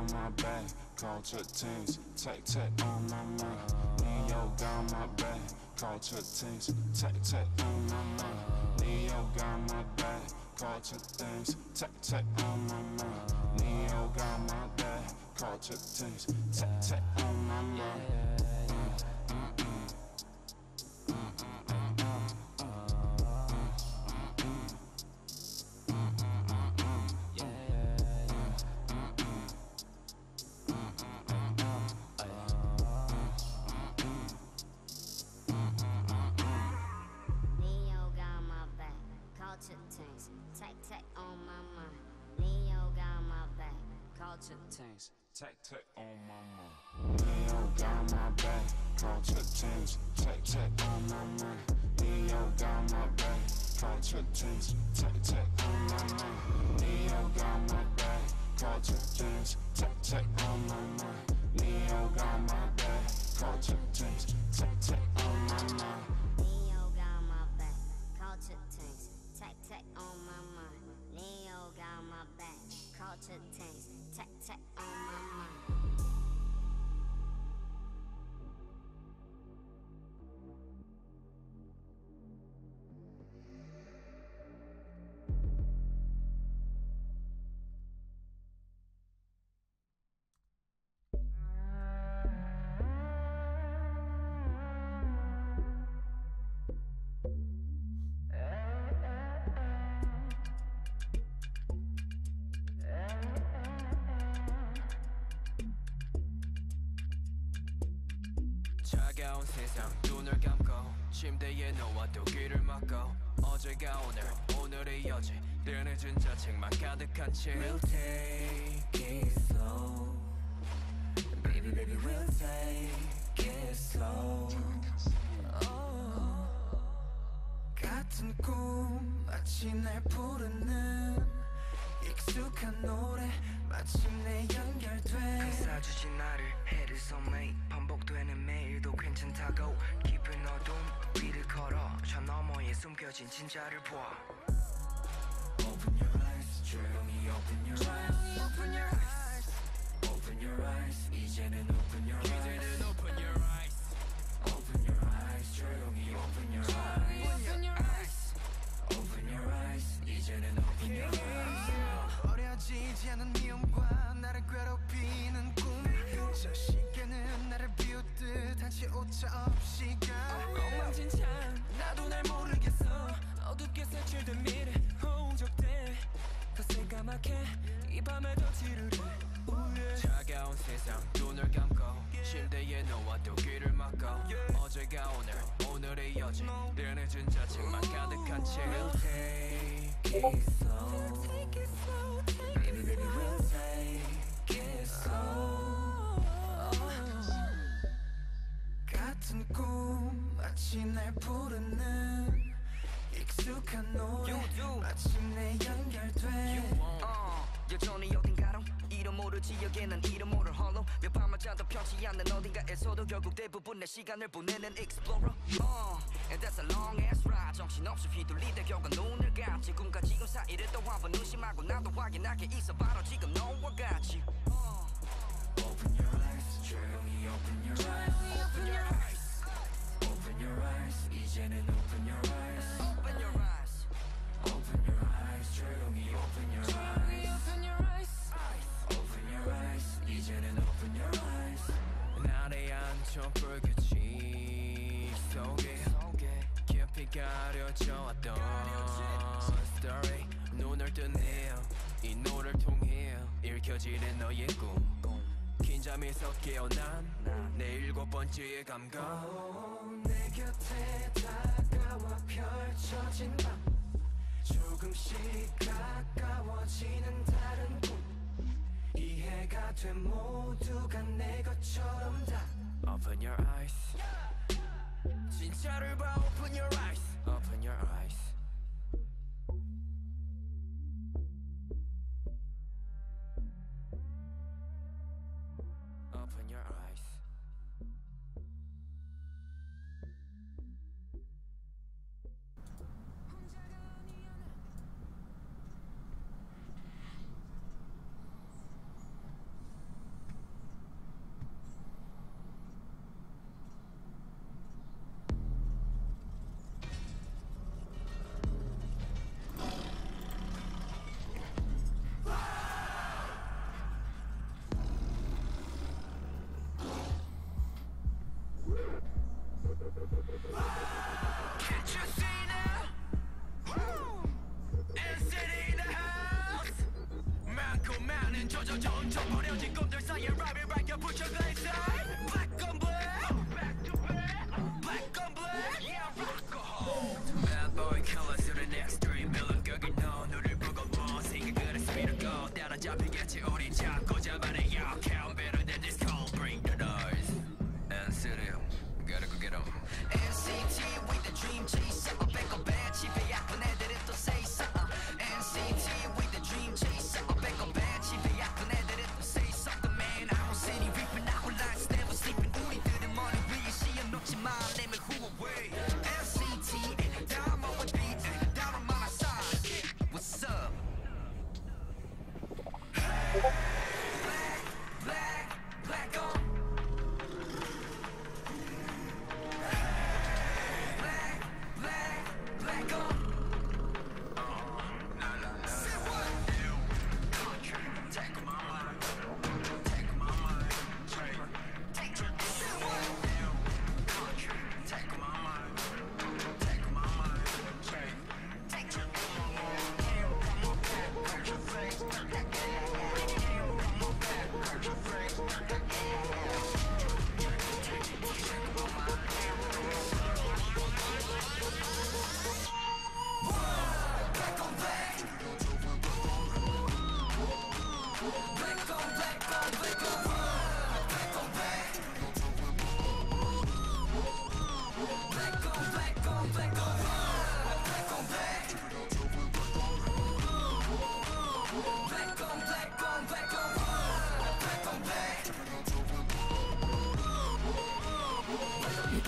got my back, culture teams, tech on my mind. Neo got my back, culture teams, tech on my mind. Neo got my back, culture things, tech on my mind. Neo got my back, culture things, tech on my mind. Tech on my mind. Neo got my back. Culture things. Tech on my mind. Neo got my back. Culture things. Tech on my mind. Neo got my back. Culture things. Tech on my mind. Neo got my back. Culture things. Tech on my mind. Neo got my back. Culture things. Tech on my mind. Neo got my back. Culture things. Tech on my mind. Neo got my back. Culture things. Tech on my mind. 차가운 세상 눈을 감고 침대에 누워도 귀를 막고 어제가 오늘 오늘의 여지 늘 늦은 자책만 가득한 채 We'll take it slow Baby baby we'll take it slow 같은 꿈 마치 날 부르는 익숙한 노래 마침내 연결돼 감싸주지 나를 해를 섬에 반복되는 매일도 괜찮다고 깊은 어둠 위를 걸어 저 너머에 숨겨진 진짜를 봐 Open your eyes 조용히 open your eyes Open your eyes Open your eyes 이제는 open your eyes 이제는 open your eyes Open your eyes 조용히 open your eyes Open your eyes Open your eyes 이제는 open your eyes 어려지지 않은 미움과 나를 괴롭히는 꿈 저 시계는 나를 비웃듯 한치 오차 없이 가 엉망진창 나도 날 모르겠어 어둡게 색칠된 미래 홍적돼 더 새까맣게 이 밤에 더 지르르 차가운 세상 눈을 감고 침대에 누워도 귀를 막고 어제가 오늘 오늘의 여지 늘 늦은 자책만 가득한 채 We'll take it slow Baby baby we'll take it slow 같은 꿈 마치 날 부르는 익숙한 노래 마침내 연결돼 여전히 어딘가로 이름 모를 지역에는 이름 모를 홀로 몇 밤을 자도 편치 않는 어딘가에서도 결국 대부분 내 시간을 보내는 explorer And that's a long ass ride 정신없이 휘둘리다 결국 눈을 감지 지금과 지금 사이를 또 한번 의심하고 나도 확인하게 있어 바로 지금 너와 같이 Open your eyes 조용히 open your eyes Open your eyes Open your eyes 이제는 open your eyes Open your eyes Open your eyes 조용히 open your eyes Open your eyes Open your eyes 이제는 open your eyes 날의 한쪽 불빛이 속에 깊이 가려져 왔던 story 눈을 뜨네요 이 노래를 통해 읽혀지는 너의 꿈긴 잠에서 깨어난 내 일곱 번째의 감각 내 곁에 다가와 펼쳐진 밤 조금씩 가까워지는 다른 꿈 이해가 돼 모두가 내 것처럼 다 Open your eyes 진짜를 봐 Open your eyes Open your eyes Open your eyes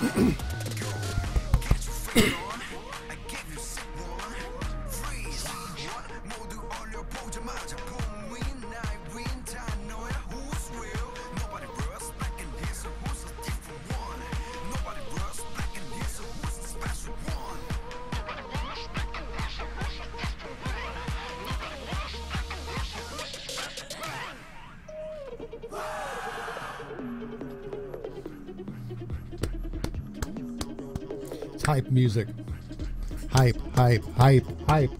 It's hype music. Hype, hype, hype, hype.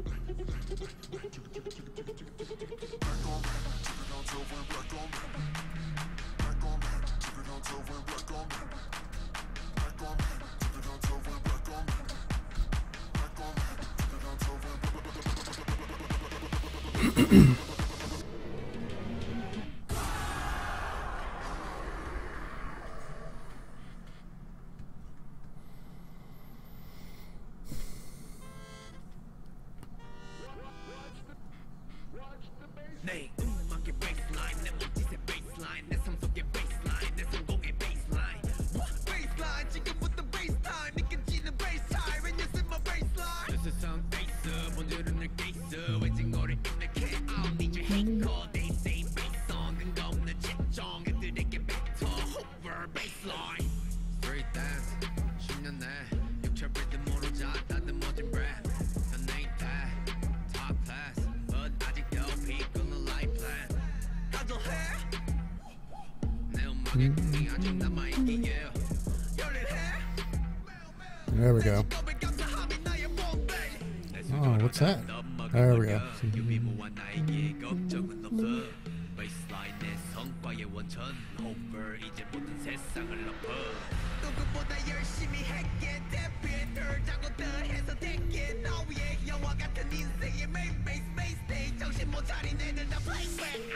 내 음악의 baseline 내 몸짓의 baseline 내 삶 속의 baseline 내 성공의 baseline baseline 지금부터 bass time 느껴지는 bass time when you see my baseline This is sound bass 본질은 늘 case 외진거리 indicate I don't need your hate call they say bass song 근거 없는 채정 애들에게 뱉어 over baseline Street dance 10년 내 육체 리듬으로 자다듬 멋진 rap 난 ain't that top class but 아직도 비꾸는 life plan 다져해 내 음악의 꿈이 아직 남아있기에 열일해 There we go. Oh, what's that? There we go. 유미무한 나에게 걱정은 없어 Baseline 내 성과의 원천 Over 이제 모든 세상을 엎어 누구보다 열심히 했기에 대피들 자고 더해서 됐기에 너 위에 영화 같은 인생의 main base main stage 정신 못 차린 애들 다 playback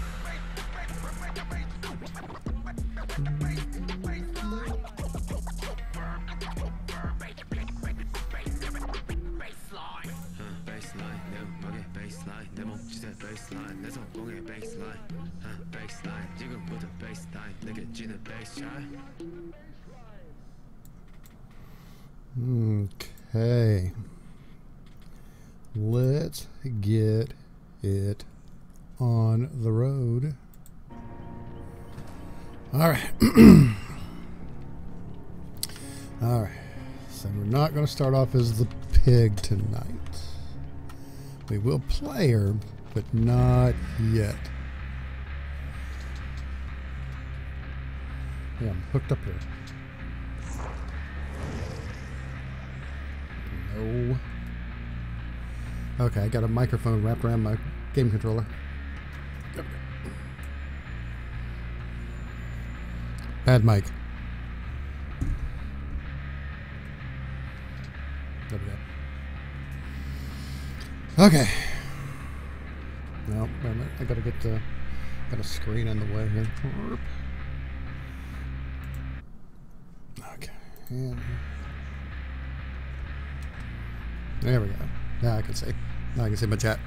Baseline 내 음악의 baseline 내 몸짓의 baseline 내 성공의 baseline baseline 지금부터 baseline 느껴지는 bass shine Okay. Let's get it on the road. All right. All right. So we're not going to start off as the pig tonight. We will play her, but not yet. Yeah, I'm hooked up here. No. Okay, I got a microphone wrapped around my game controller. Bad mic. There we go. Okay. No, wait a minute. I gotta get the. Got a screen in the way here. Okay. And there we go. Now I can see. Now I can see my chat.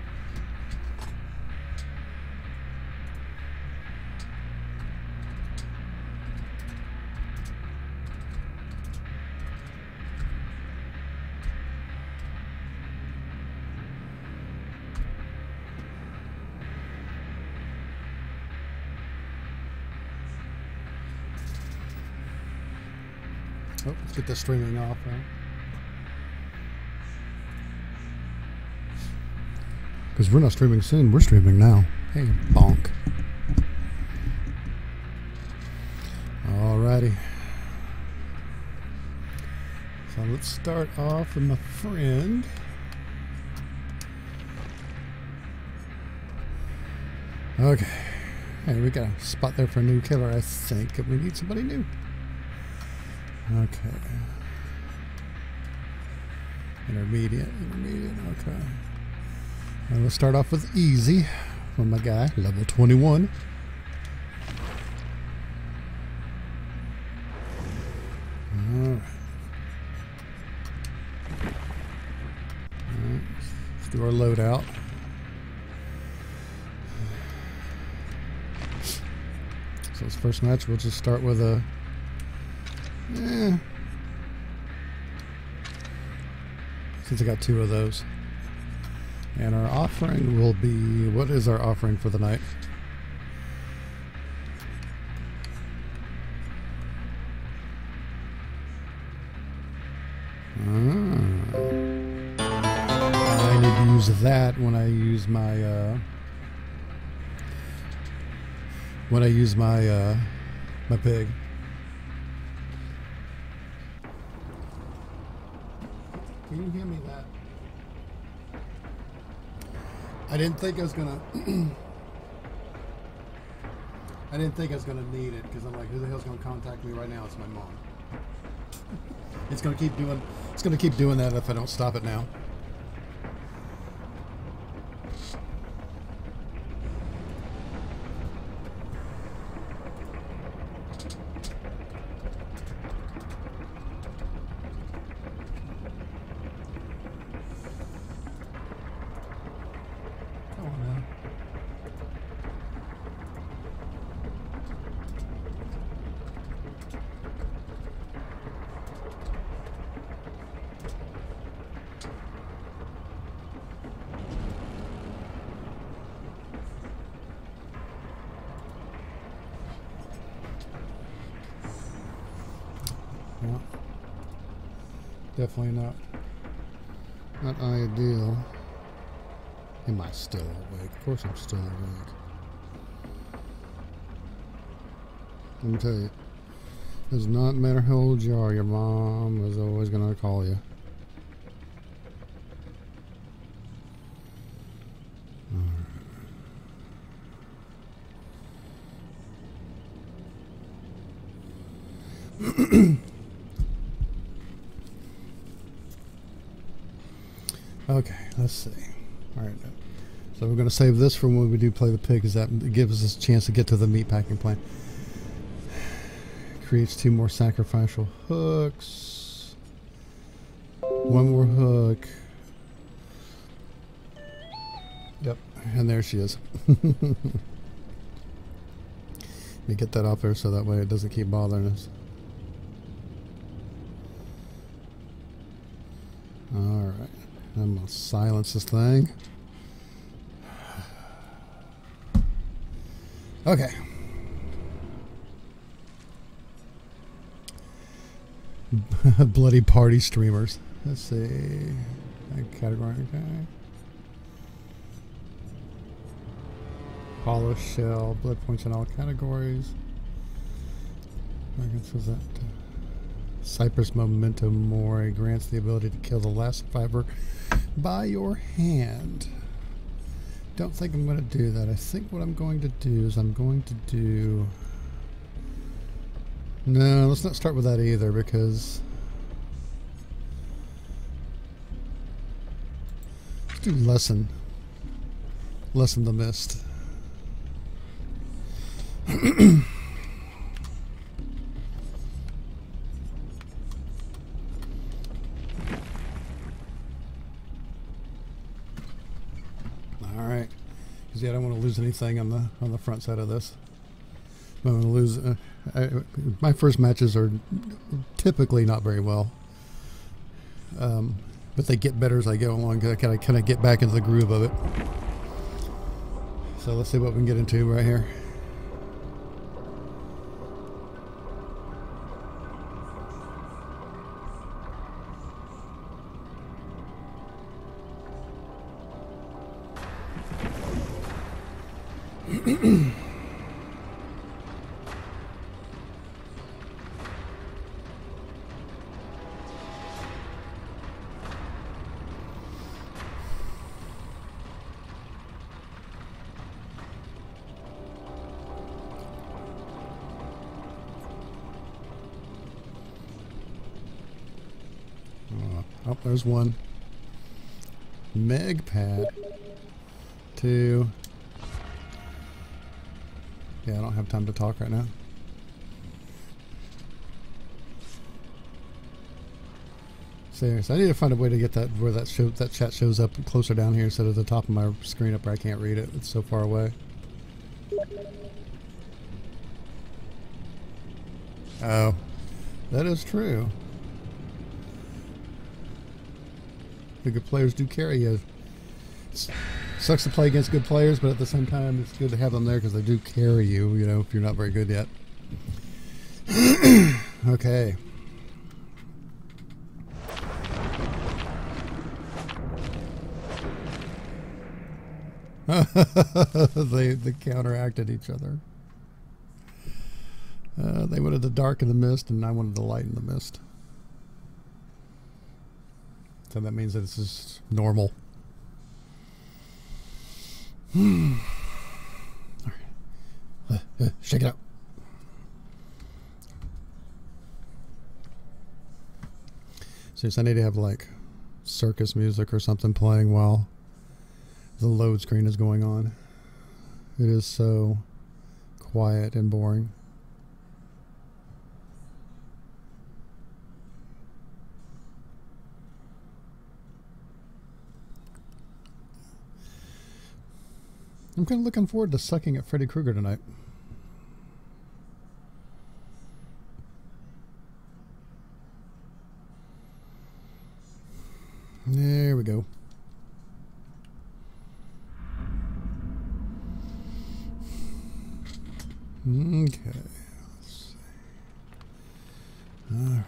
Oh, let's get the streaming off now. Because we're not streaming soon, we're streaming now. Hey, bonk. Alrighty. So let's start off with my friend. Okay. Hey, we got a spot there for a new killer, I think. We need somebody new. Okay. Intermediate, okay. And let's start off with easy from my guy, level 21. Alright. Let's do our loadout. So this first match, we'll just start with a Since I got 2 of those. And our offering will be... What is our offering for the night? I need to use that when I use my my pig. Can you hand me that? I didn't think I was gonna I didn't think I was gonna need it because I'm like, who the hell's gonna contact me right now? It's my mom. It's gonna keep doing that if I don't stop it now. Come on now. No, definitely not ideal. Am I still awake? Of course I'm still awake. Let me tell you, it does not matter how old you are, your mom is always gonna call you. Okay, let's see. All right, so we're going to save this for when we do play the pig, because that gives us a chance to get to the meat packing plant. Creates 2 more sacrificial hooks. 1 more hook. Yep, and there she is. Let me get that off there so that way it doesn't keep bothering us. Alright, I'm going to silence this thing. Okay. Bloody party streamers. Let's see. Category, okay. Hollow shell, blood points in all categories. I guess was that Cypress Memento Mori grants the ability to kill the last survivor by your hand. Don't think I'm going to do that. I think what I'm going to do is I'm going to do... No, let's not start with that either, because... Let's do Lessen. Lessen the Mist. Alright. Because yeah, I don't want to lose anything on the front side of this. I'm going to lose... my first matches are typically not very well. But they get better as I go along. I kind of get back into the groove of it. So let's see what we can get into right here. Oh, there's one. Meg pad. 2. Yeah, I don't have time to talk right now. Seriously, I need to find a way to get that where that chat shows up closer down here instead of the top of my screen up where I can't read it. It's so far away. Oh. That is true. The good players do carry you. Sucks to play against good players, but at the same time, it's good to have them there because they do carry you, you know, if you're not very good yet. Okay. They counteracted each other. They wanted the dark in the mist, and I wanted the light in the mist. So that means that this is normal. All right. Shake it out. Seriously, I need to have like circus music or something playing while the load screen is going on. It is so quiet and boring. I'm kind of looking forward to sucking at Freddy Krueger tonight. There we go. Okay. Let's see. All right.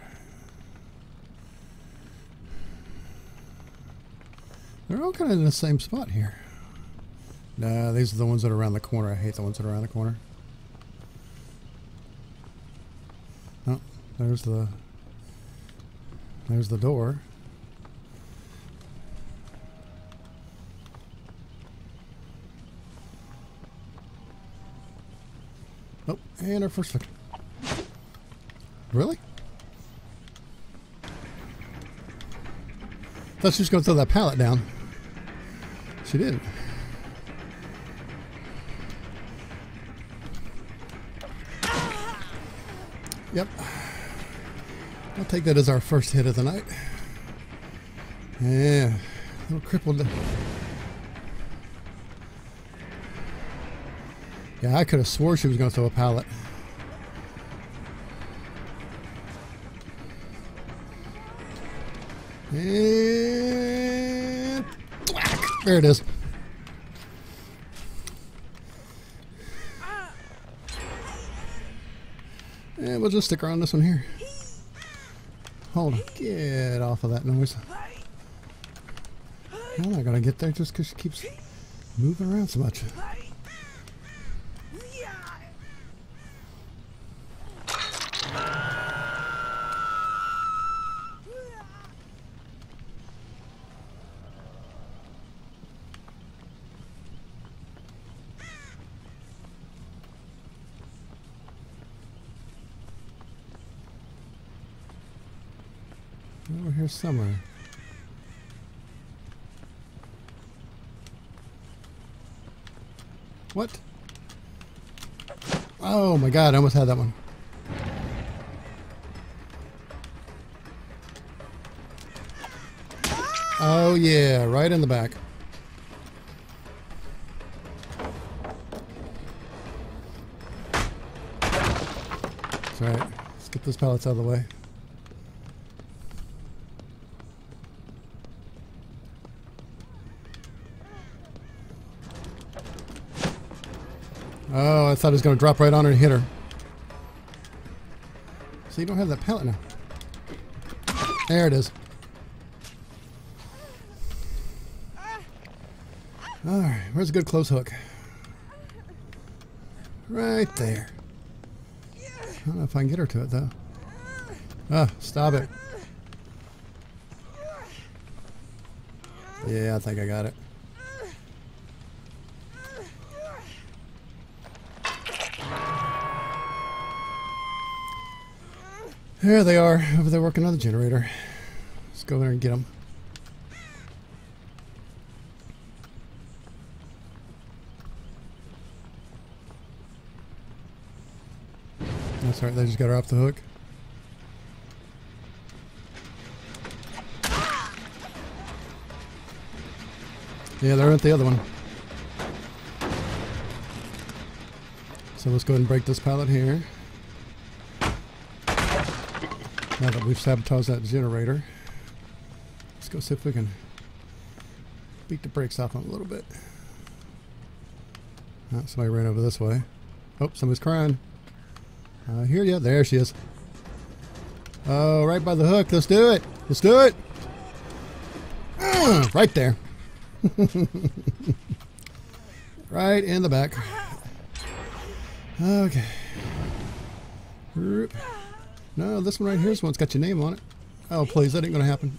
They're all kind of in the same spot here. Nah, these are the ones that are around the corner. I hate the ones that are around the corner. Oh, there's the door. Oh, and our first victim. Really? Thought she was going to throw that pallet down. She didn't. Yep. I'll take that as our first hit of the night. Yeah. A little crippled. Yeah, I could have swore she was going to throw a pallet. And whack! There it is. And we'll just stick around this one here. Hold on. Get off of that noise. I'm not going to get there just because she keeps moving around so much. Over here somewhere. What? Oh my god, I almost had that one. Oh yeah, right in the back. That's right. Let's get those pallets out of the way. Oh, I thought it was going to drop right on her and hit her. So you don't have that pallet now. There it is. Alright, where's a good close hook? Right there. I don't know if I can get her to it, though. Ah, stop it. Yeah, I think I got it. There they are, over there working on the generator. Let's go there and get them. That's right, they just got her off the hook. Yeah, they're at the other one. So let's go ahead and break this pallet here. Now that we've sabotaged that generator, let's go see if we can beat the brakes off on it a little bit. Oh, somebody ran over this way. Oh, somebody's crying. I hear ya. There she is. Oh, right by the hook. Let's do it. Let's do it. Right there. Right in the back. Okay. No, this one right here is the one that's got your name on it. Oh, please, that ain't gonna happen.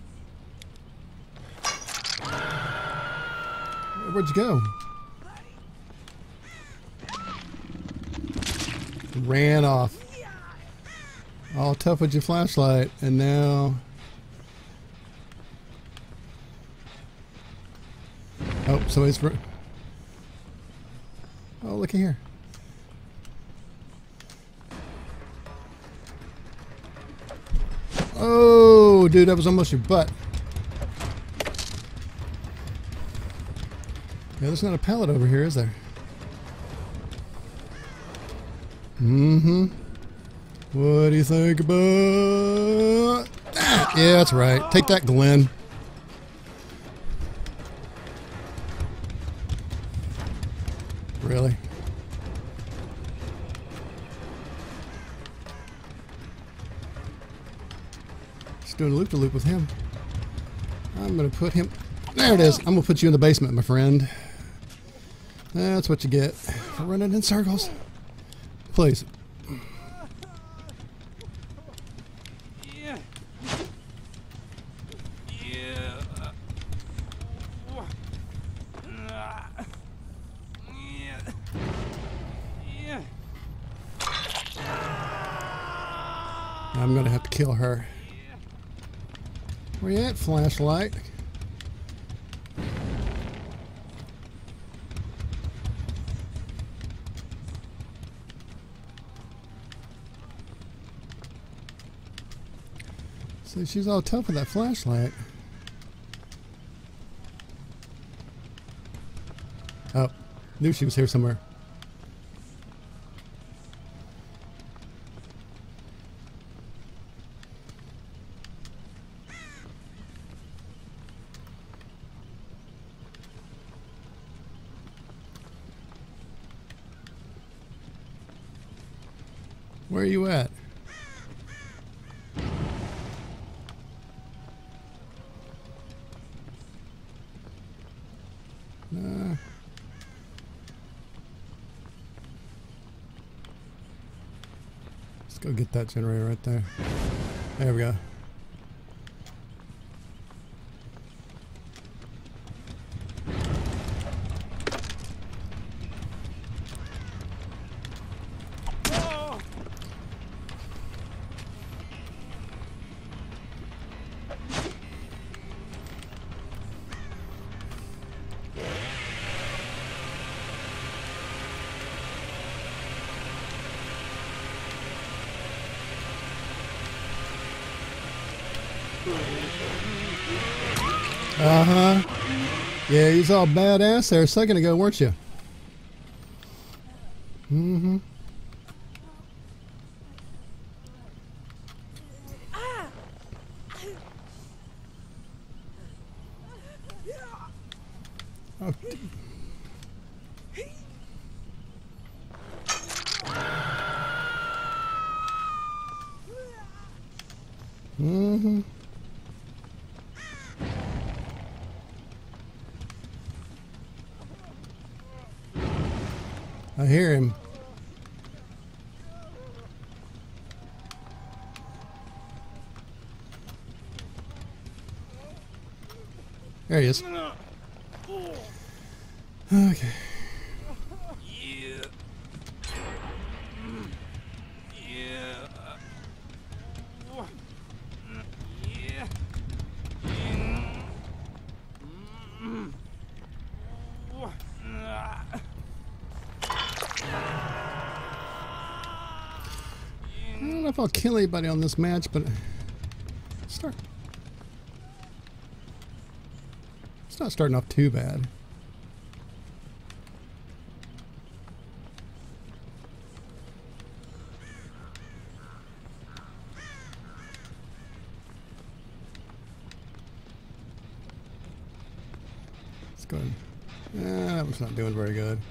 Where'd you go? Ran off. All tough with your flashlight, and now... Oh, somebody's... Oh, looky here. Oh, dude, that was almost your butt. Yeah, there's not a pallet over here, is there? Mm-hmm. What do you think about that? Yeah, that's right. Take that, Glenn. Really? Just doing a loop-de-loop with him. I'm going to put him... There it is. I'm going to put you in the basement, my friend. That's what you get for running in circles. Please. Yeah. Yeah. Yeah. I'm going to have to kill her. Where you at, flashlight? So she's all tough with that flashlight. Oh, knew she was here somewhere. Where are you at? Let's go get that generator right there. There we go. Uh-huh. Yeah, he's all badass there a second ago, weren't you? Mm-hmm. Oh. Mm-hmm. I hear him. There he is. Okay. Yeah. Yeah. Yeah. I don't know if I'll kill anybody on this match, but it's not starting off too bad. go ahead. That one's not doing very good.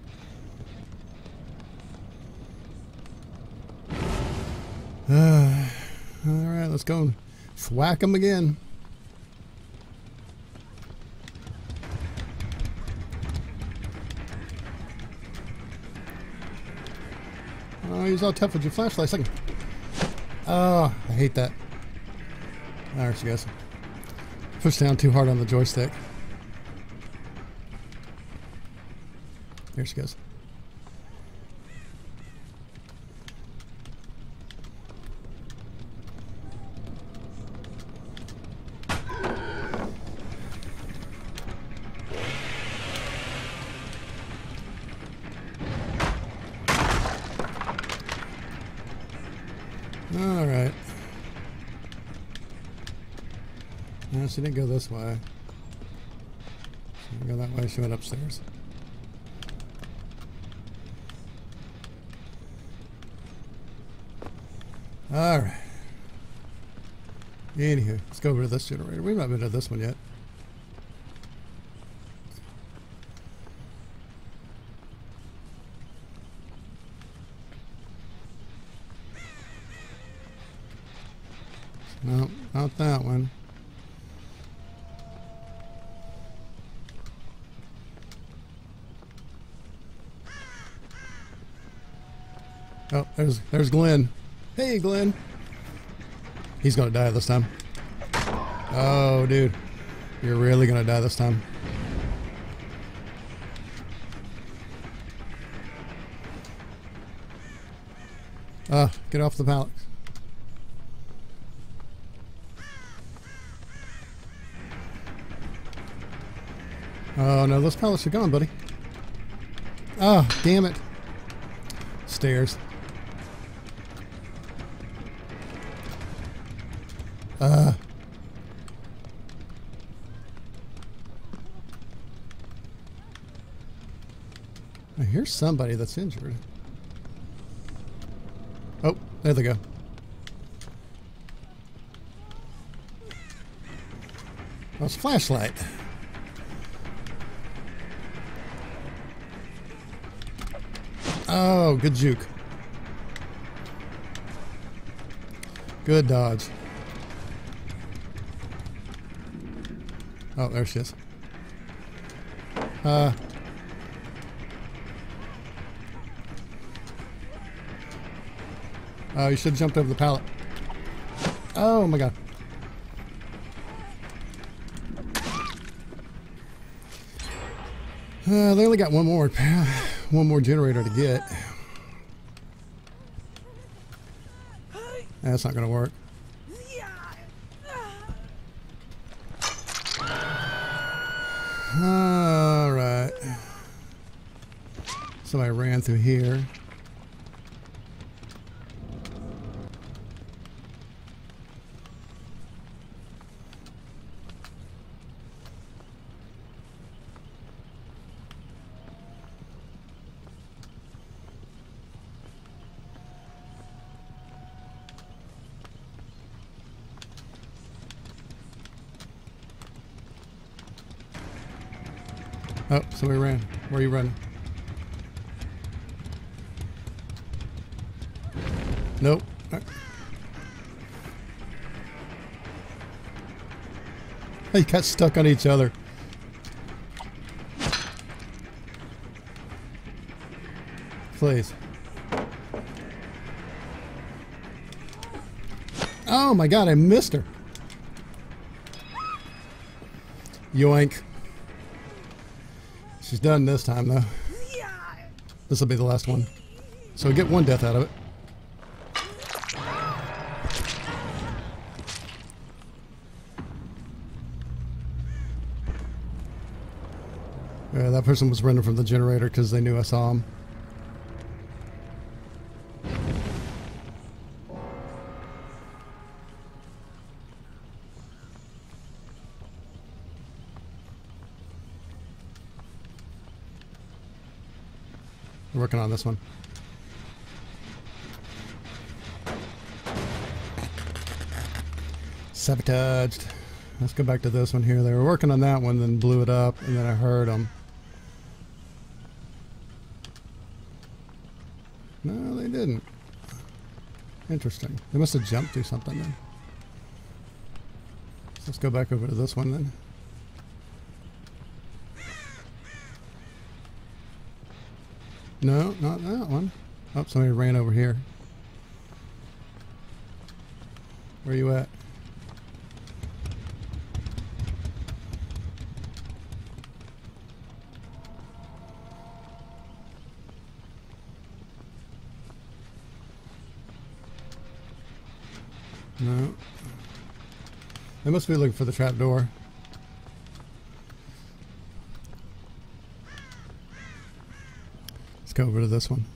Alright, let's go and thwack them again. Oh, he's all tough with your flashlight. Second. Oh, I hate that. There she goes. Push down too hard on the joystick. There she goes. All right. No, she didn't go this way. She didn't go that way. She went upstairs. All right. Anywho, let's go over to this generator. We've not been to this one yet. No, not that one. Oh, there's Glenn. Hey, Glenn. He's gonna die this time. Oh, dude. You're really gonna die this time. Get off the pallet. Oh, no, those pallets are gone, buddy. Oh, damn it. Stairs. I hear somebody that's injured. Oh, there they go. Oh, it's a flashlight. Oh, good juke. Good dodge. Oh, there she is. Oh, you should have jumped over the pallet. Oh my god. They only got one more generator to get. That's not going to work. All right. Somebody ran through here. Oh, somebody ran. Where are you running? Nope. They got stuck on each other. Please. Oh my god, I missed her. Yoink. She's done this time, though. This will be the last one. So we get one death out of it. Yeah, that person was running from the generator because they knew I saw him. We're working on this one. Sabotaged. Let's go back to this one here. They were working on that one, then blew it up, and then I heard them. No, they didn't. Interesting. They must have jumped through something then. So let's go back over to this one then. No, not that one. Oh, somebody ran over here. Where are you at? No. They must be looking for the trap door. Let's go over to this one.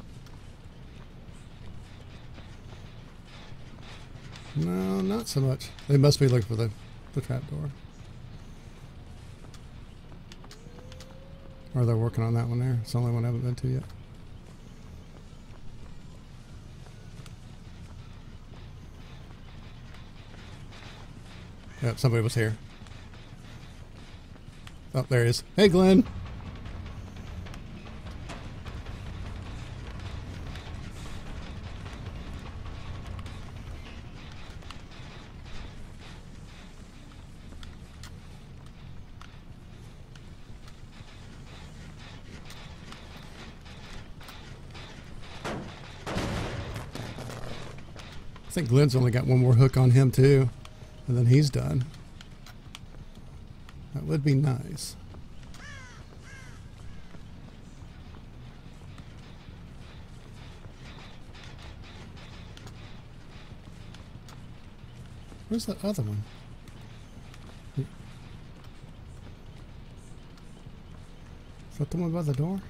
No, not so much. They must be looking for the trap door. Or they're working on that one there. It's the only one I haven't been to yet. Yep, somebody was here. Oh, there he is. Hey, Glenn. I think Glenn's only got one more hook on him too, and then he's done. That would be nice. Where's that other one? Is that the one by the door?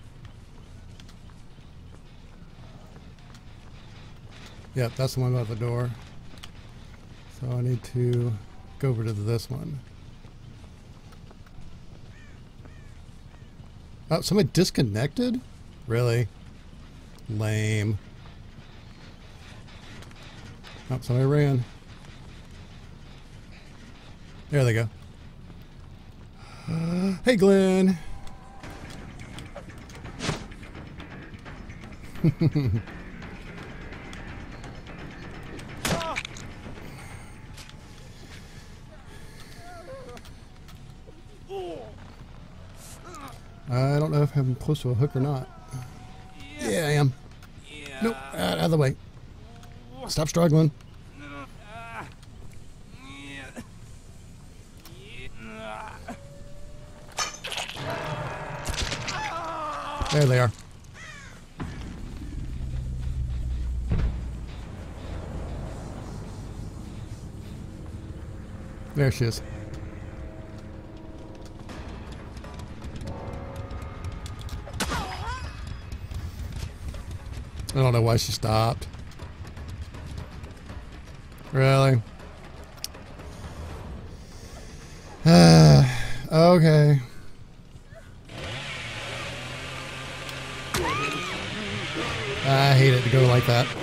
Yep, that's the one by the door. So I need to go over to this one. Oh, somebody disconnected? Really? Lame. Oh, somebody ran. There they go. Hey, Glenn. I don't know if I'm close to a hook or not. Yeah, I am. Nope, out of the way. Stop struggling. There they are. There she is. I don't know why she stopped. Really? Okay. I hate it to go like that.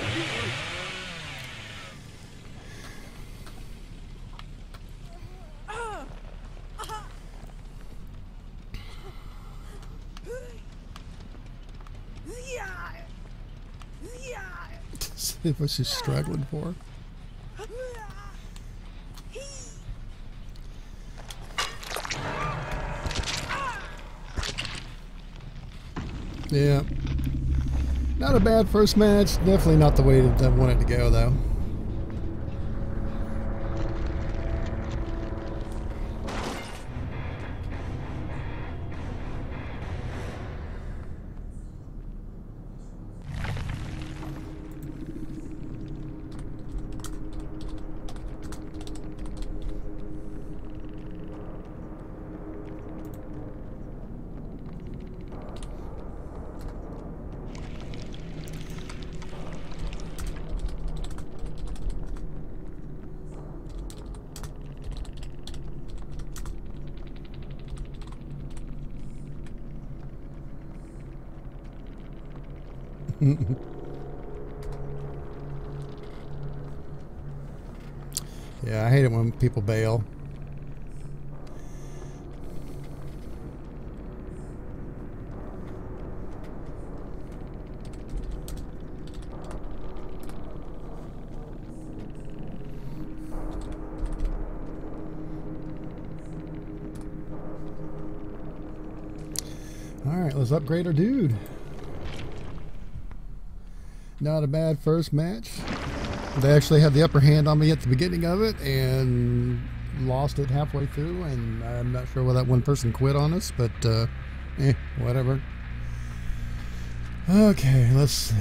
See what she's struggling for. Yeah. Not a bad first match. Definitely not the way that I want it to go, though. Yeah, I hate it when people bail. Alright, let's upgrade our dude. Not a bad first match. They actually had the upper hand on me at the beginning of it and lost it halfway through, and I'm not sure why that one person quit on us, but whatever. Okay, let's see.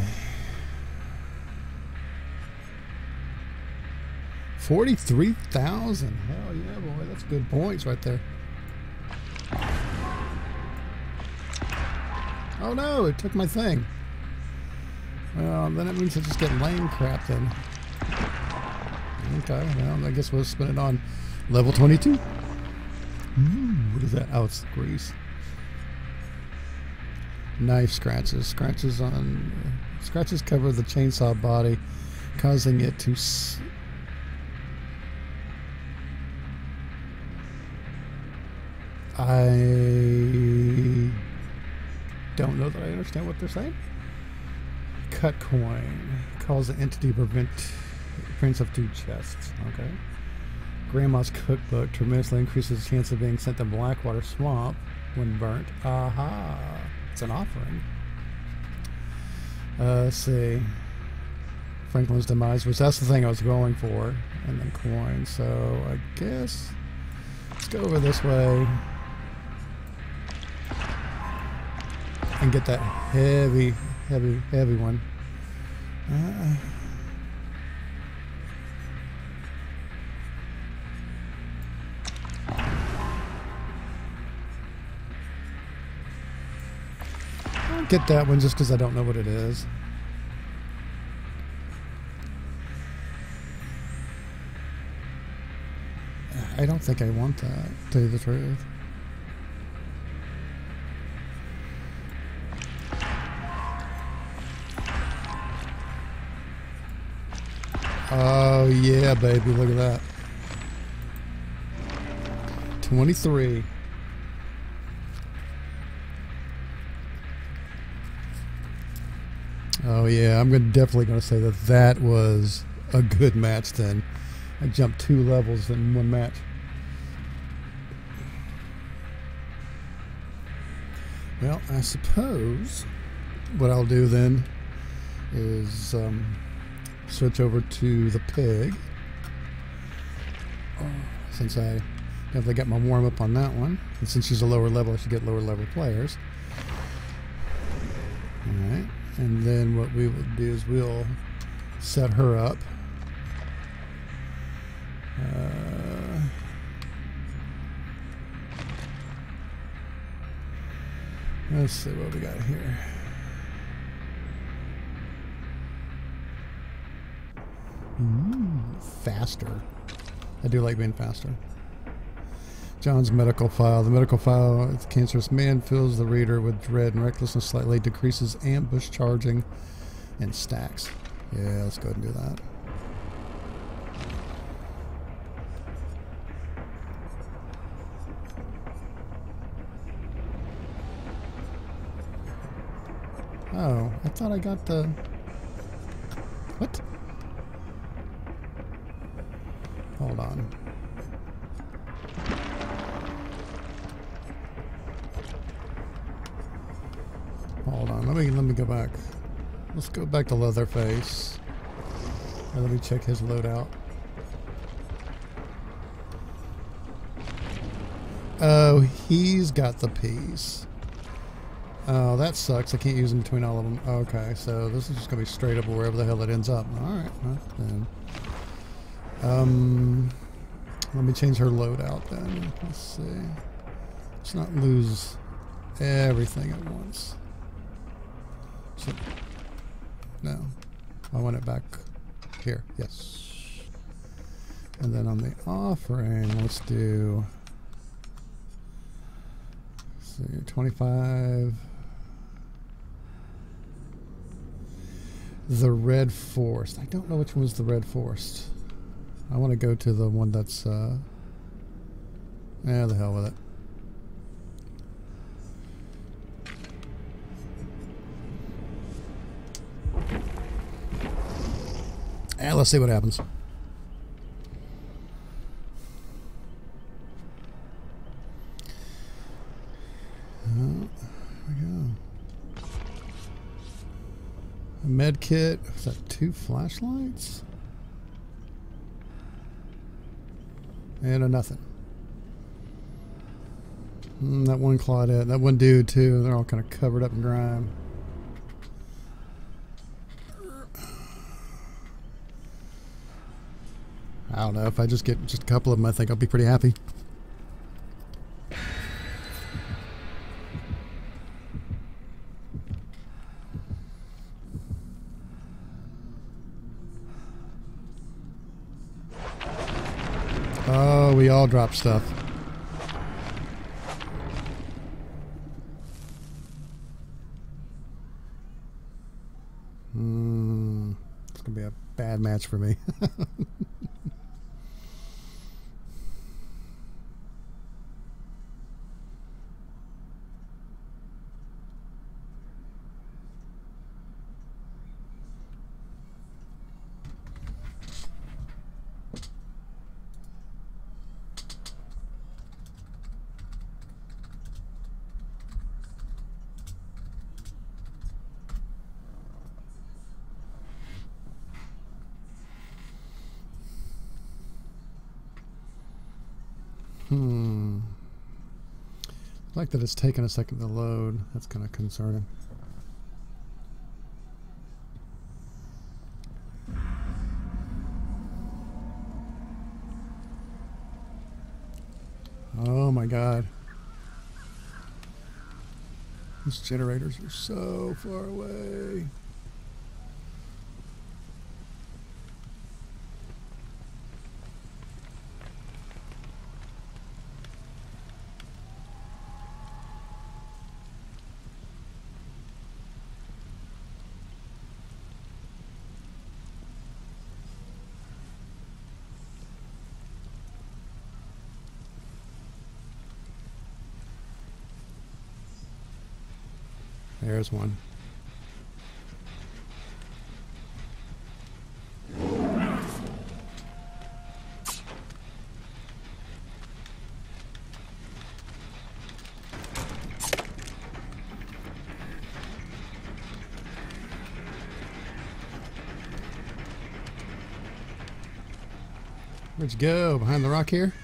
43,000. Hell yeah, boy, that's good points right there. Oh no, it took my thing. Well, then it means I just get lame crap then. Okay, well, I guess we'll spin it on level 22. What is that? Oh, it's grease. Knife scratches. Scratches cover the chainsaw body, causing it to I don't know that I understand what they're saying. Cut coin. Calls the entity prevent prints of 2 chests. Okay. Grandma's cookbook tremendously increases the chance of being sent to Blackwater Swamp when burnt. Aha. It's an offering. Let's see. Franklin's demise, which that's the thing I was going for. And then coin. So I guess let's go over this way and get that heavy one. I'll get that one just because I don't know what it is. I don't think I want that, to tell you the truth. Oh yeah, baby, look at that. 23. Oh yeah, I'm definitely gonna say that that was a good match then. I jumped 2 levels in one match. Well, I suppose what I'll do then is switch over to the pig. Since I definitely got my warm up on that one. And since she's a lower level, I should get lower level players. Alright. And then what we will do is we'll set her up. Let's see what we got here. Faster. I do like being faster. John's medical file. The medical file of the cancerous man fills the reader with dread and recklessness, slightly decreases ambush charging and stacks. Yeah, let's go ahead and do that. Oh, I thought I got the... What? Hold on. Hold on, let me go back. Let's go back to Leatherface. And let me check his loadout. Oh, he's got the piece. Oh, that sucks. I can't use them between all of them. Okay, so this is just going to be straight up wherever the hell it ends up. Alright, well, then. Let me change her loadout then. Let's see. Let's not lose everything at once. So, no. I want it back here. Yes. And then on the offering, let's do... Let's see, 25... The Red Forest. I don't know which one was the Red Forest. I want to go to the one that's, yeah, the hell with it. And let's see what happens. We med kit. Is that 2 flashlights? And a nothing. That one Claudette, that one dude too. They're all kind of covered up in grime. I don't know. If I just get just a couple of them, I think I'll be pretty happy. Oh, we all drop stuff. It's gonna be a bad match for me. I like that it's taken a second to load. That's kind of concerning. Oh my god. These generators are so far away. There's one. Where'd you go? Behind the rock here?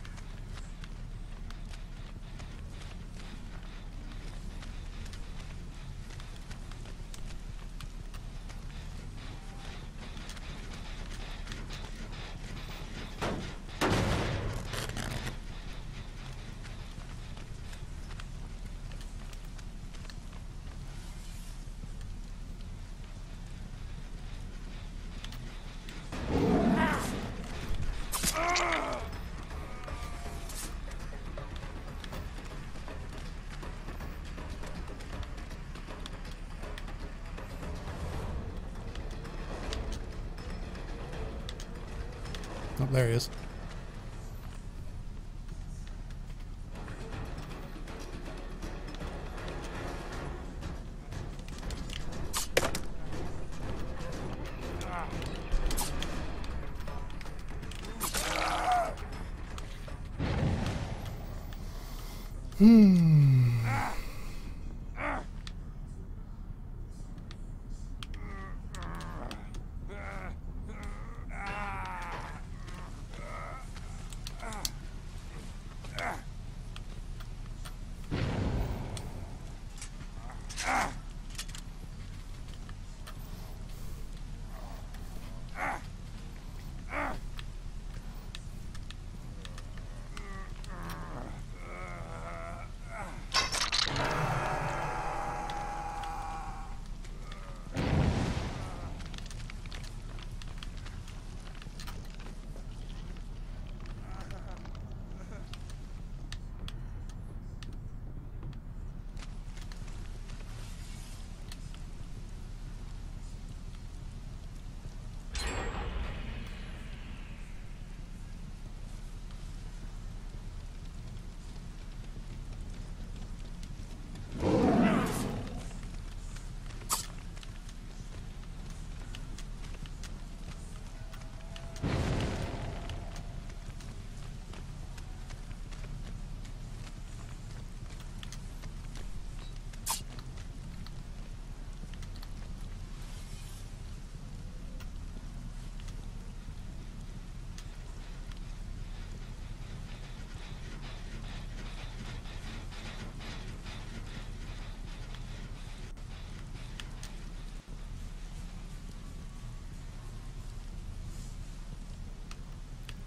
Oh, there he is.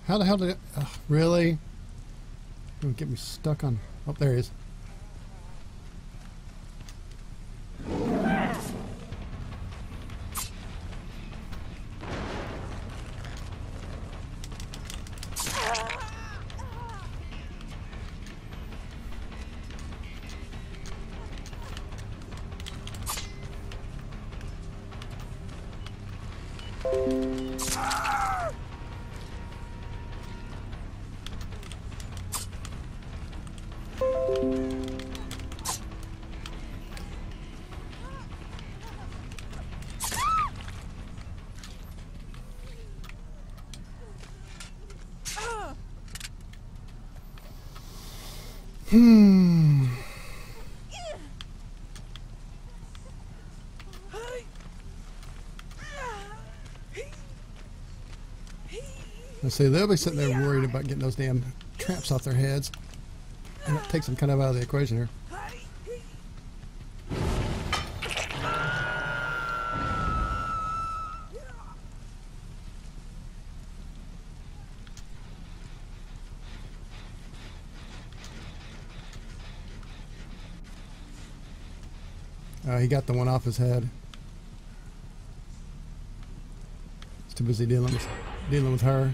How the hell did it... really? Gonna get me stuck on... Oh, there he is. I see they'll be sitting there worried about getting those damn traps off their heads. And that takes them kind of out of the equation here. He got the one off his head. He's too busy dealing with her.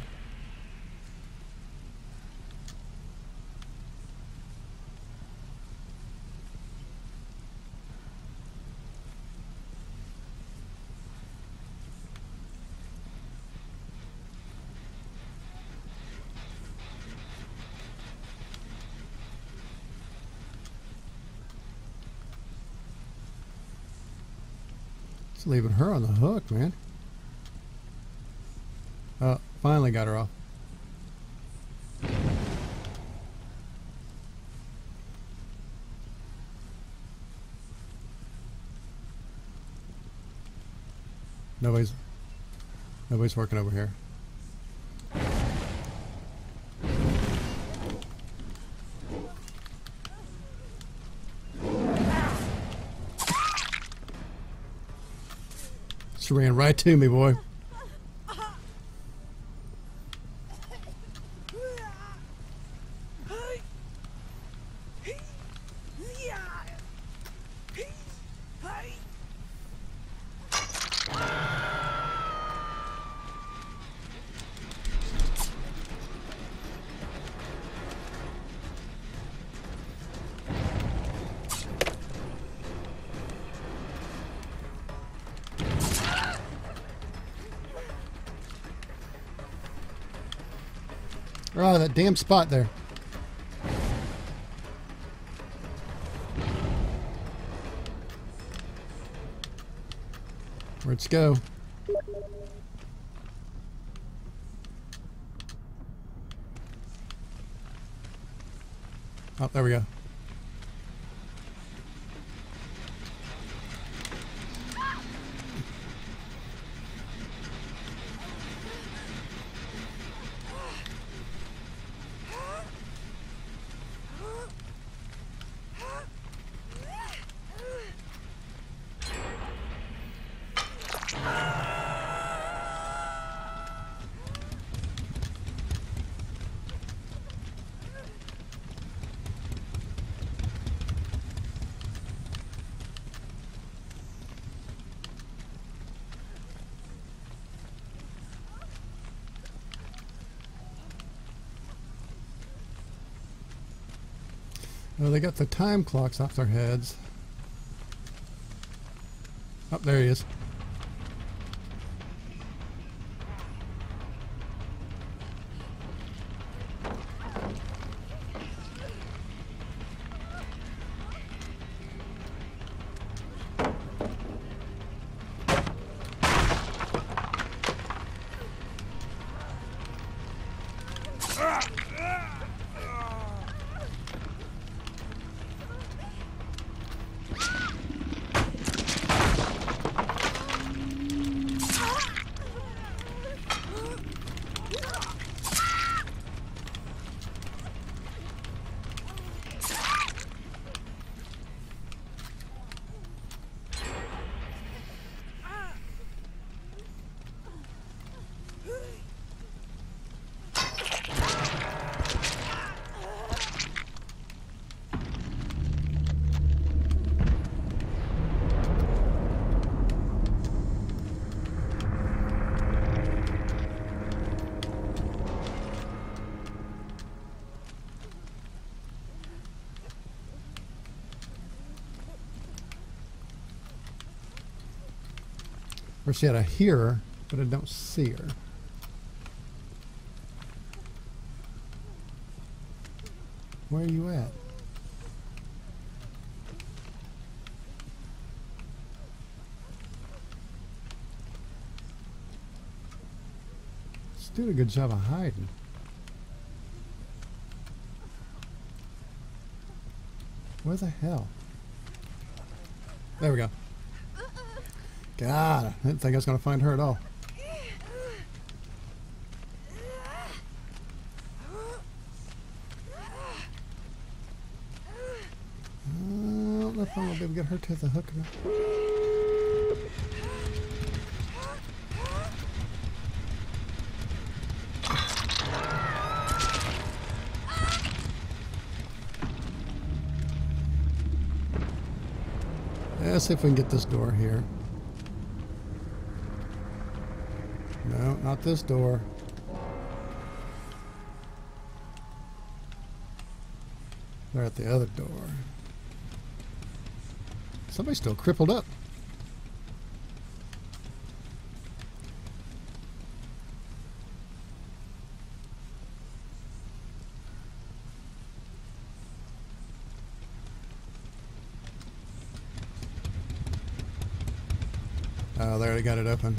It's leaving her on the hook, man. Finally got her off. Nobody's working over here. She ran right to me, boy. Oh, that damn spot there. Let's go. Oh, there we go. Oh, they got the time clocks off their heads. Oh, there he is. course, she had a hearer, but I don't see her. Where are you at? She's doing a good job of hiding. Where the hell? There we go. God, I didn't think I was going to find her at all. I don't know if I'm going to be able to get her to the hook. Let's see if we can get this door here. No, not this door. They're at the other door. Somebody's still crippled up. Oh, there, they got it open.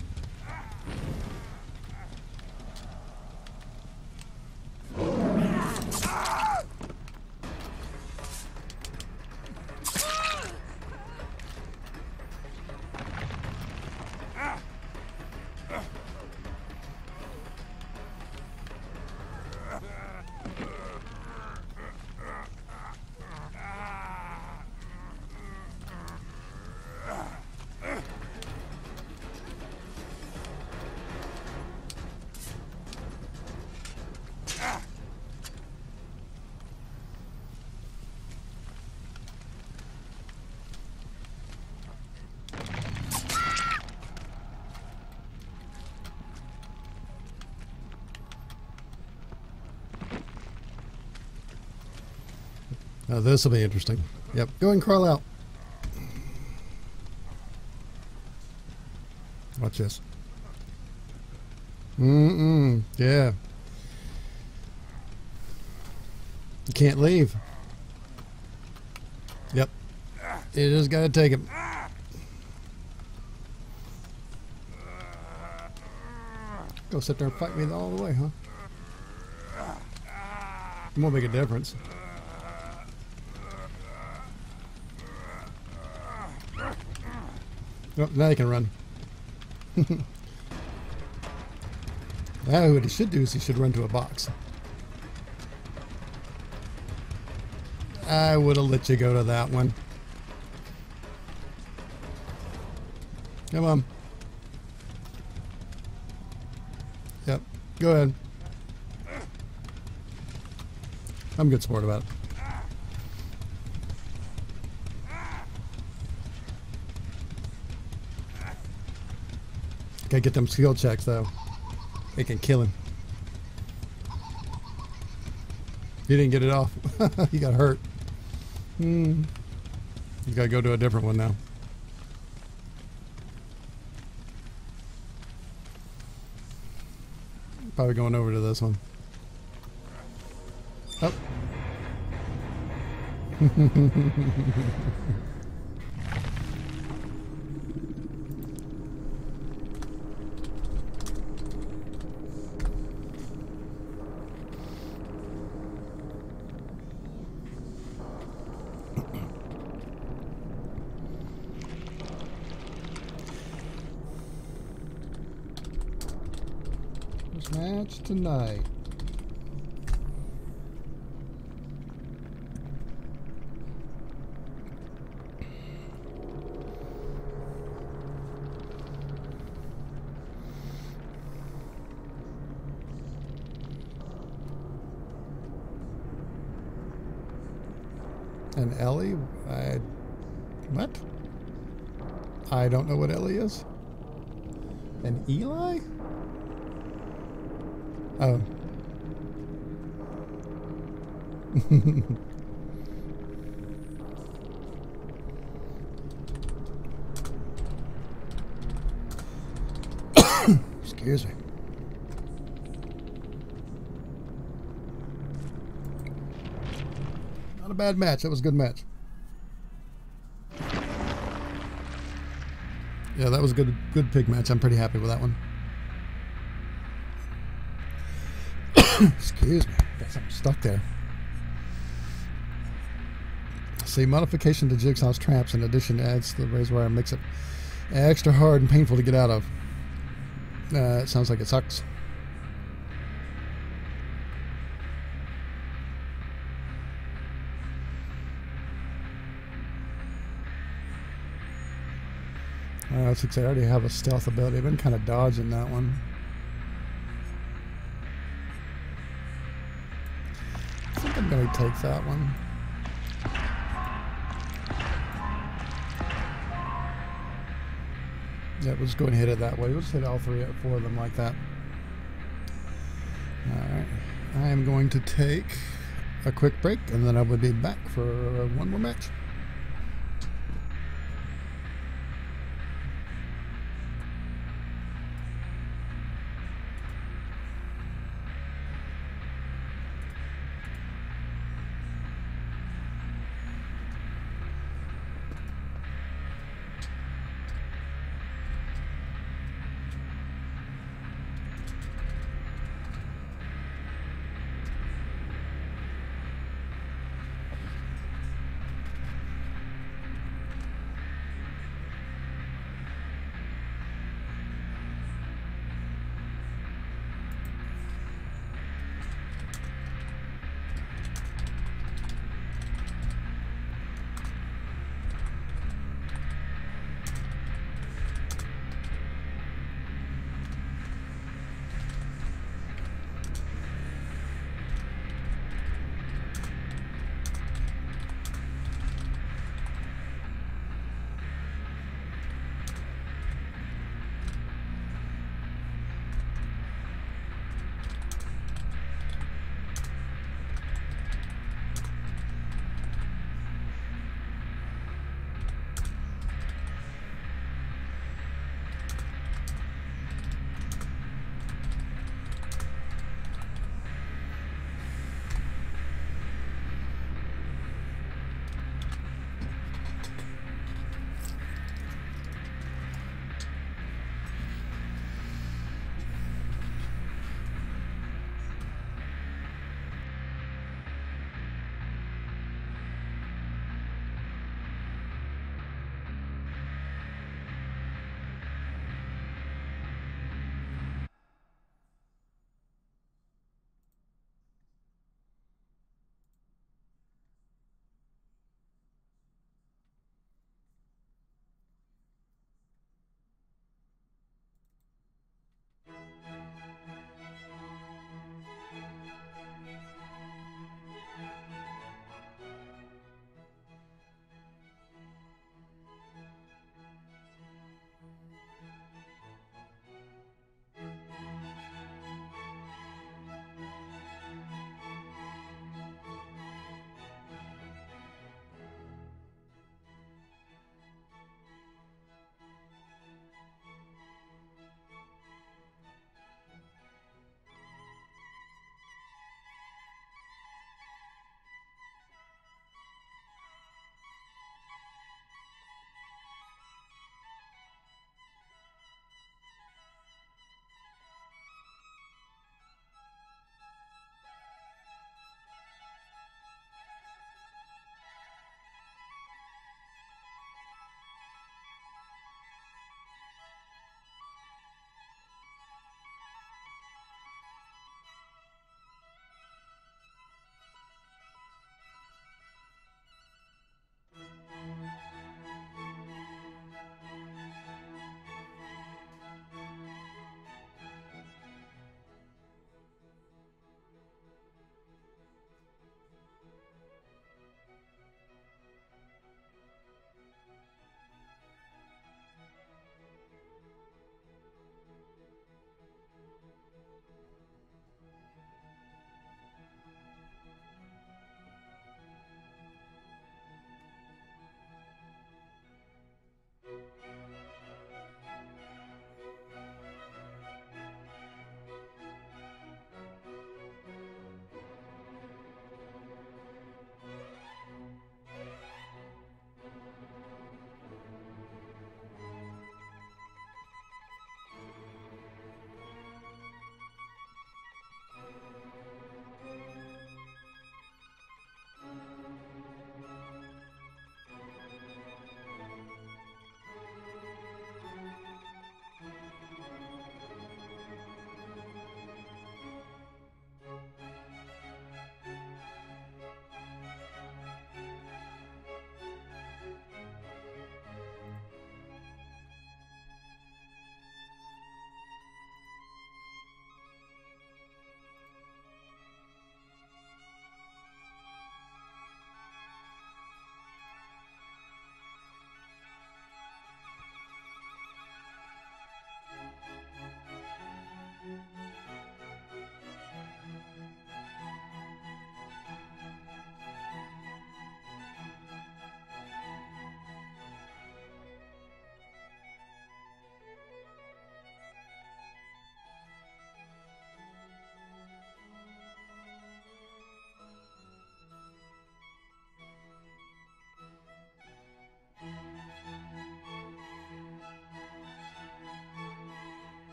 Now this will be interesting. Yep, go ahead and crawl out. Watch this. Yeah. You can't leave. Yep. You just gotta take him. Go sit there and fight me all the way, huh? It won't make a difference. Oh, now you can run. Now what he should do is he should run to a box. I would have let you go to that one. Come on. Yep, go ahead. I'm a good sport about it. Gotta get them skill checks though. They can kill him. You didn't get it off. You got hurt. You gotta go to a different one now. Probably going over to this one. Oh. Match tonight. And Ellie? What? I don't know what Ellie is. And Eli? Oh. Excuse me. Not a bad match. That was a good match. Yeah, that was a good pig match. I'm pretty happy with that one. Excuse me. Got something stuck there. See, modification to Jigsaw's traps in addition adds to the razor wire makes it extra hard and painful to get out of. It sounds like it sucks. Since I already have a stealth ability, I've been kind of dodging that one. I think I'm going to take that one. Yeah, we'll just go and hit it that way. We'll just hit all 4 of them like that. Alright. I am going to take a quick break, and then I will be back for one more match.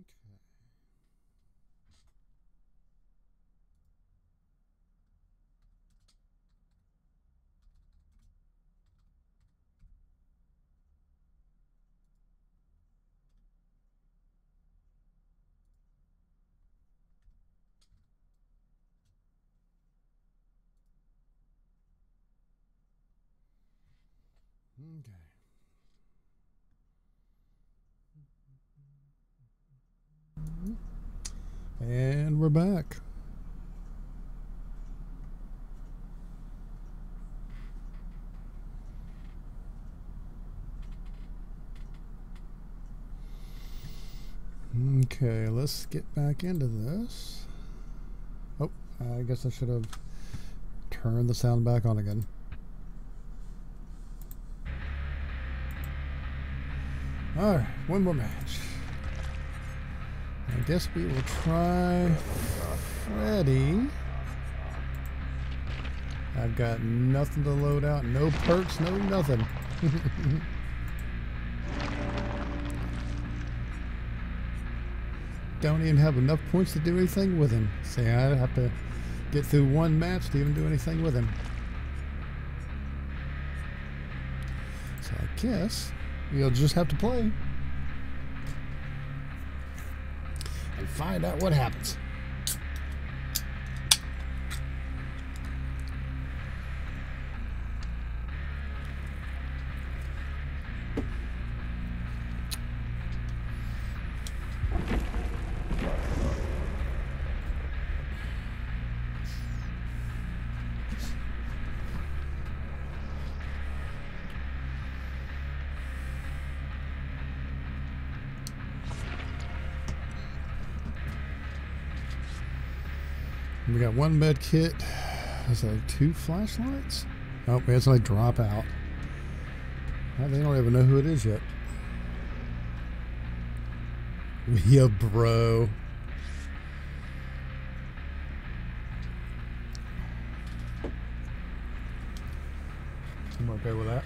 Okay. Okay. And we're back. Okay, let's get back into this. Oh, I guess I should have turned the sound back on again. Alright, one more match. I guess we will try Freddy. I've got nothing to load out, no perks, no nothing. Don't even have enough points to do anything with him. See, I have to get through one match to even do anything with him. So I guess you'll just have to play and find out what happens. We got one med kit. Is that 2 flashlights? Oh, we had somebody drop out. Well, they don't even know who it is yet. Yeah, bro. I'm okay with that.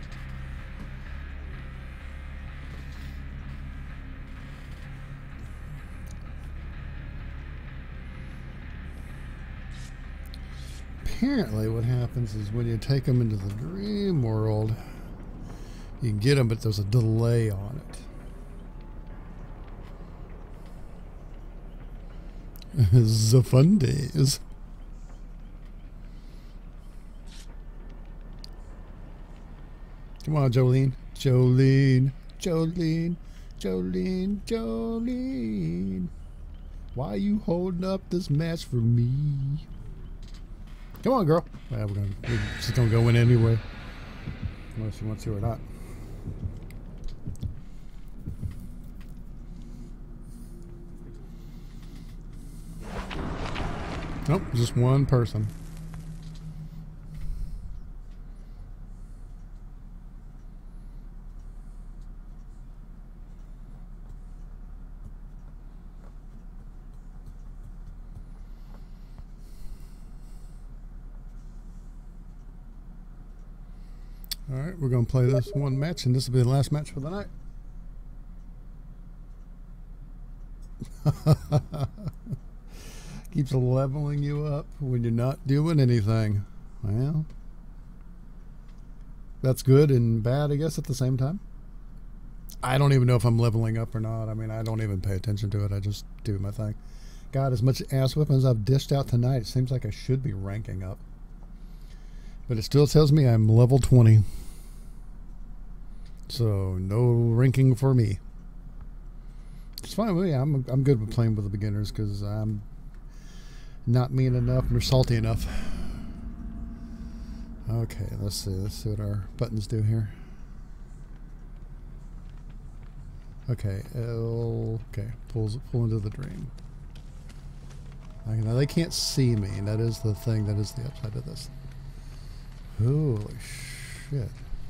Apparently what happens is when you take them into the dream world, you can get them, but there's a delay on it. The fun days. Come on, Jolene. Jolene. Jolene. Jolene. Jolene. Why are you holding up this match for me? Come on, girl. Well, we're just gonna go in anyway, unless you want to or not. Nope, just one person. Alright, we're going to play this one match, and this will be the last match for the night. Keeps leveling you up when you're not doing anything. Well, that's good and bad, I guess, at the same time. I don't even know if I'm leveling up or not. I mean, I don't even pay attention to it. I just do my thing. God, as much ass whipping as I've dished out tonight, it seems like I should be ranking up. But it still tells me I'm level 20. So, no ranking for me. It's fine with me. I'm good with playing with the beginners because I'm not mean enough nor salty enough. Okay, let's see. Let's see what our buttons do here. Okay, L. Okay, pull into the dream. Okay, now they can't see me. That is the thing. That is the upside of this. Holy shit.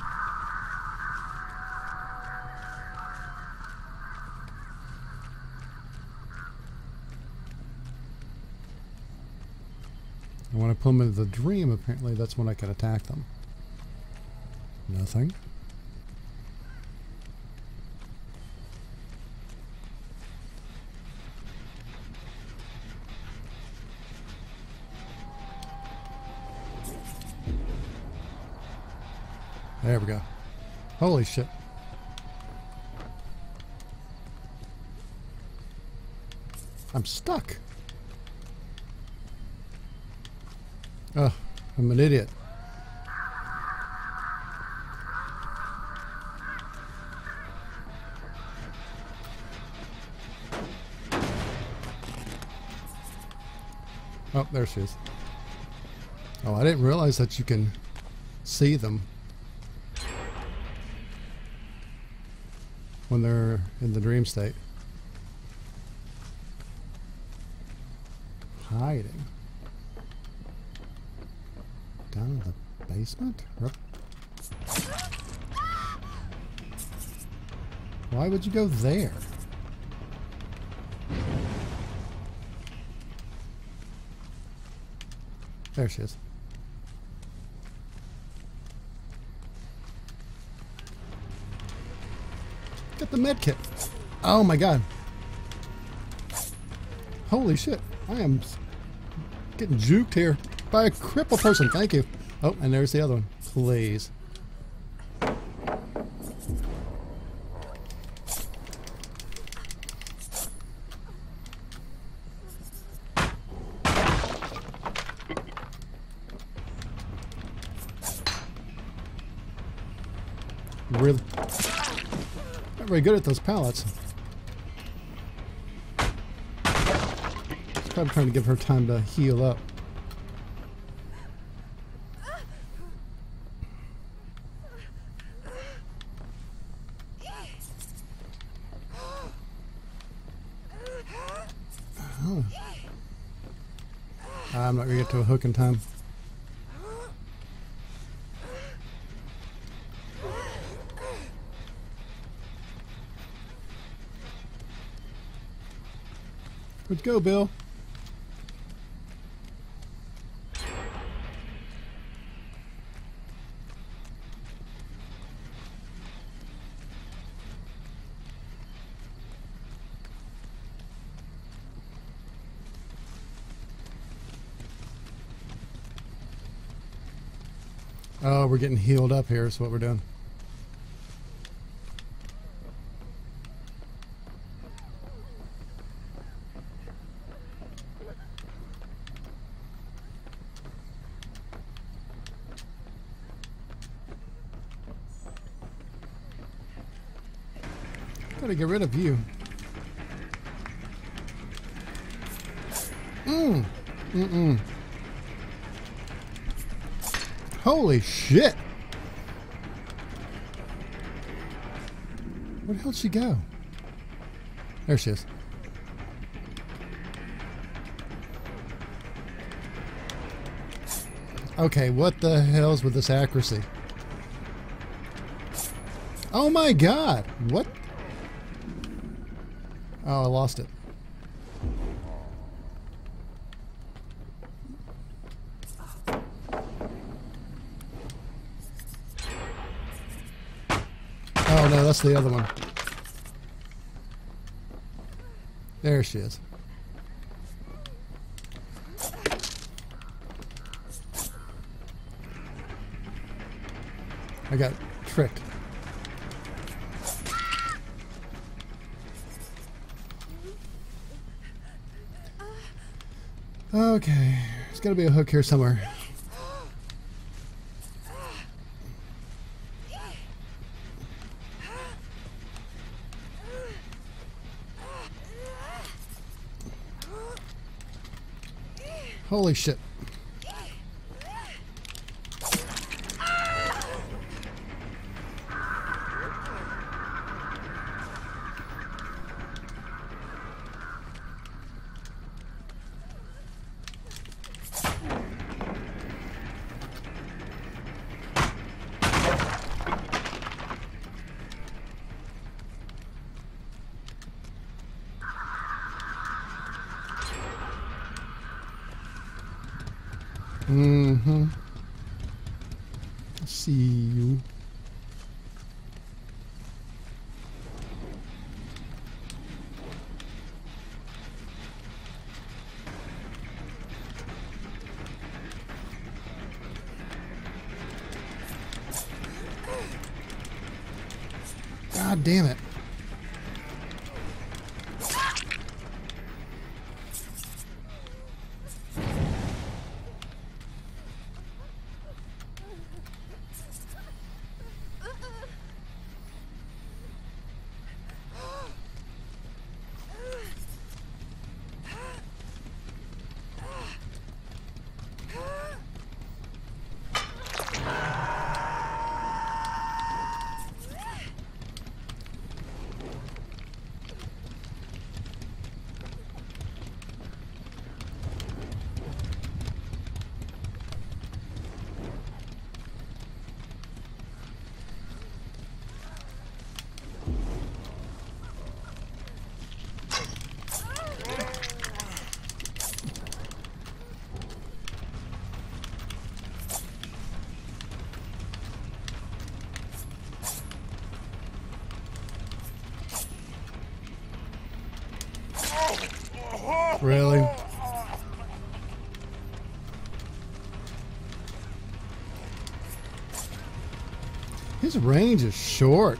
And when I put them into the dream, apparently that's when I can attack them. Nothing. There we go. Holy shit. I'm stuck. Oh, I'm an idiot. Oh, there she is. Oh, I didn't realize that you can see them when they're in the dream state. Hiding. Down in the basement? Why would you go there? There she is. Get the med kit. Oh my god. Holy shit. I am getting juked here by a crippled person. Thank you. Oh, and there's the other one. Please. Really? Not very good at those pallets. She's probably trying to give her time to heal up. Oh. I'm not going to get to a hook in time. Let's go, Bill. Oh, we're getting healed up here is what we're doing. Gotta get rid of you. Holy shit! Where the hell did she go? There she is. Okay, what the hell's with this accuracy? Oh my god! What? Oh, I lost it. Oh no, that's the other one. There she is. I got tricked. Okay, there's got to be a hook here somewhere. Holy shit. See you. God damn it. Really? His range is short.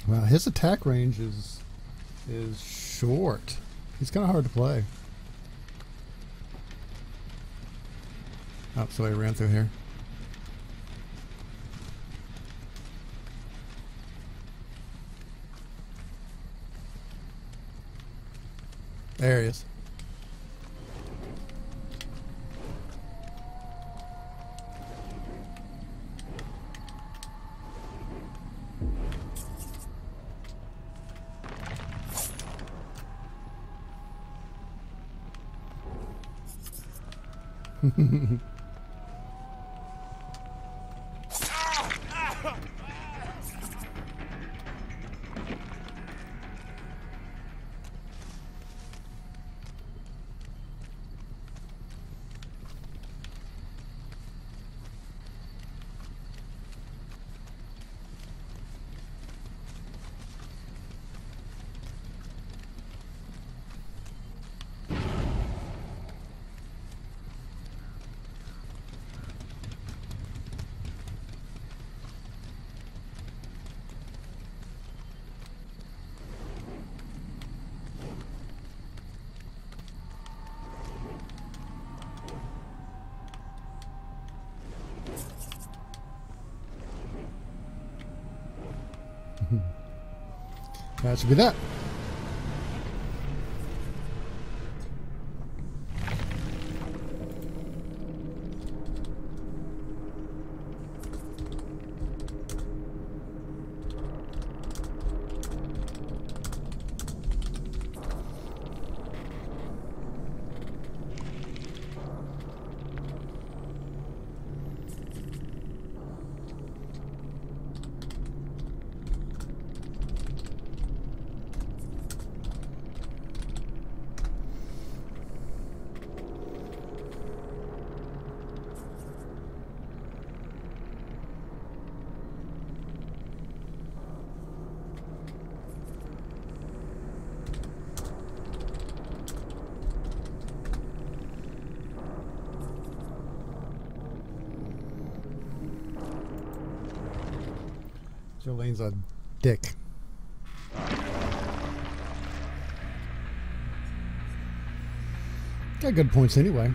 Wow, his attack range is short. He's kind of hard to play. Oh, so I ran through here. There he is. That should be that. Jolene's a dick. Got good points anyway.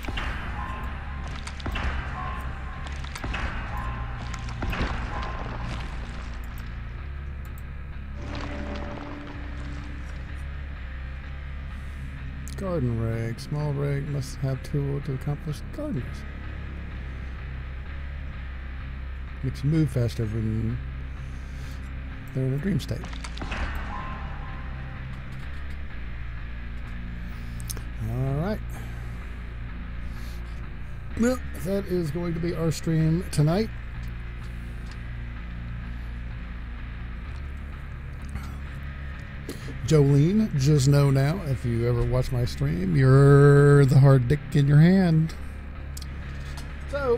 Garden rag. Small rag must have tool to accomplish gardeners. Makes you move faster when they're in a dream state. Alright. Well, that is going to be our stream tonight. Jolene, just know now, if you ever watch my stream, you're the hard dick in your hand. So,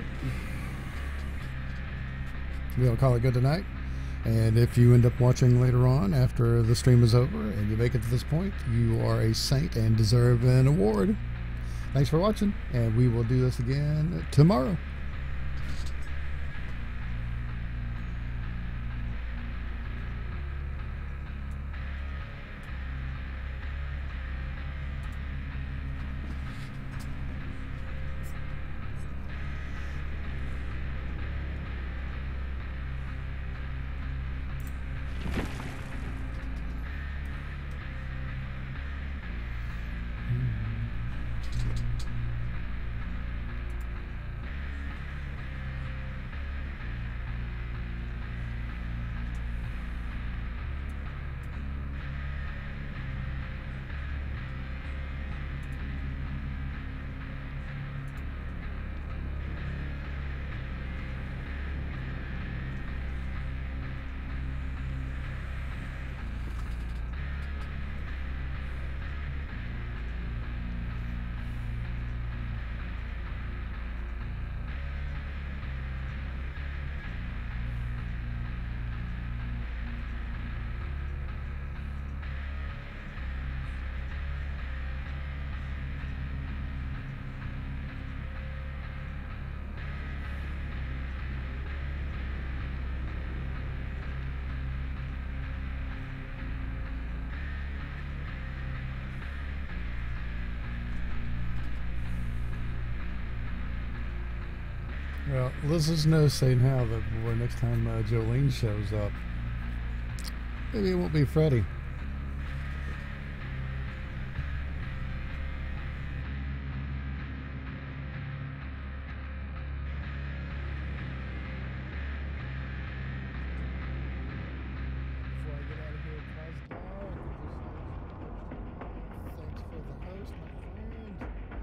we'll call it good tonight. And if you end up watching later on after the stream is over and you make it to this point, you are a saint and deserve an award. Thanks for watching, and we will do this again tomorrow. Well, let's just know, St. Hal, that boy, next time Jolene shows up, maybe it won't be Freddie. Before I get out of here, thanks for the host, my friend.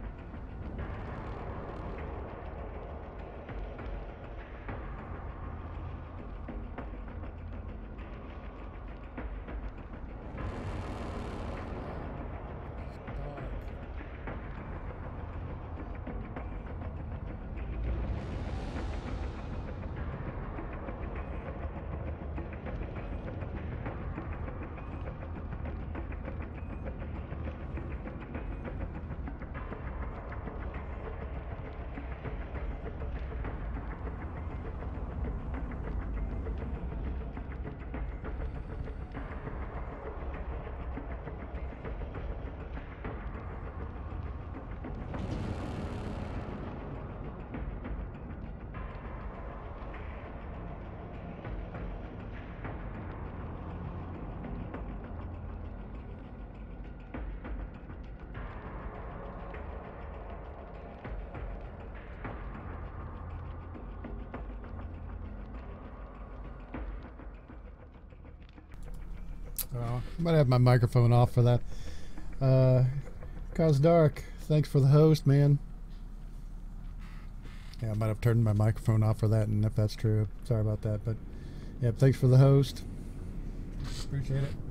I might have my microphone off for that. Cause Dark, thanks for the host, man. Yeah, I might have turned my microphone off for that, and if that's true, sorry about that. But yeah, thanks for the host. Appreciate it.